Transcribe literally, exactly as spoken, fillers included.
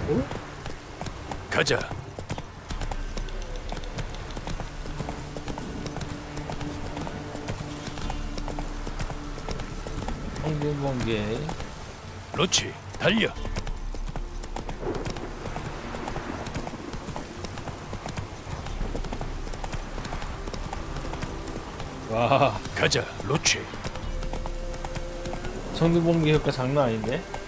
어? 가자. 성균번개. 그렇지. 달려. 와, 가자. 로치. 성균번개 효과 장난 아닌데?